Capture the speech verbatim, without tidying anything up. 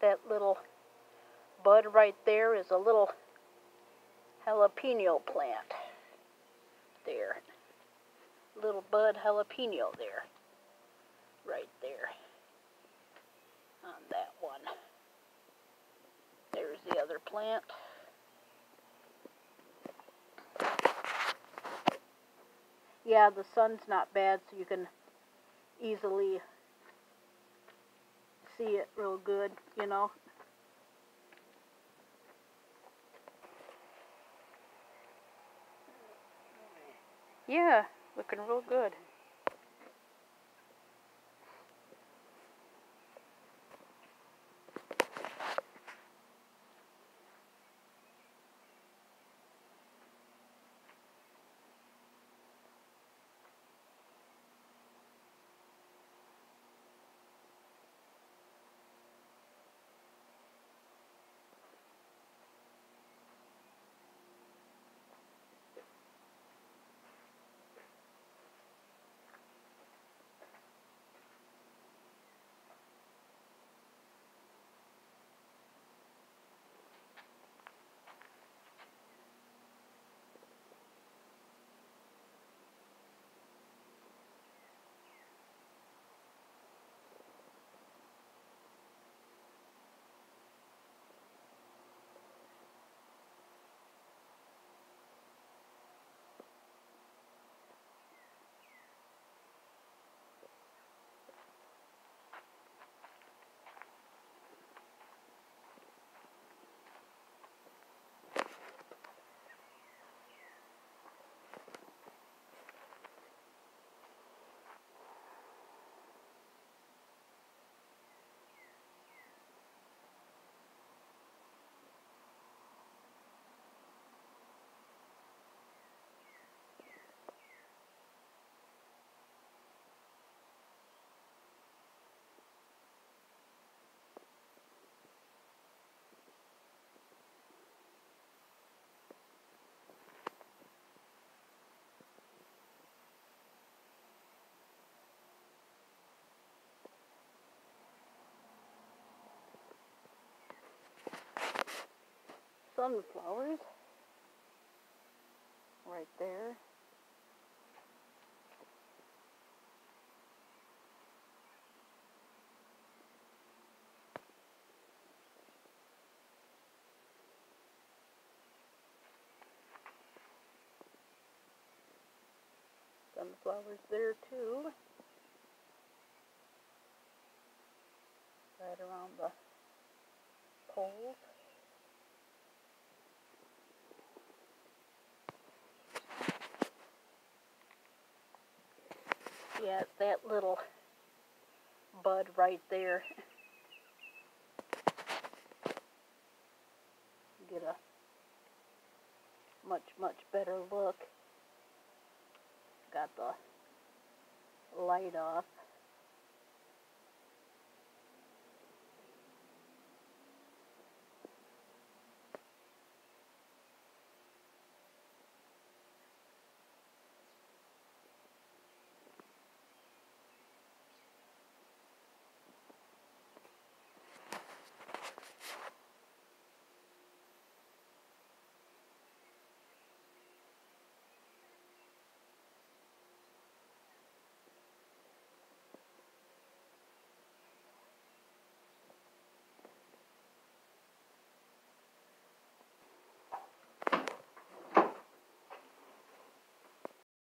That little bud right there is a little jalapeno plant. There. Little bud jalapeno there. Right there. On that one. There's the other plant. Yeah, the sun's not bad, so you can easily see it real good, you know. Yeah, looking real good. Sunflowers. Right there. Sunflowers there too. Right around the poles. Yeah, it's that little bud right there. Get a much, much better look. Got the light off.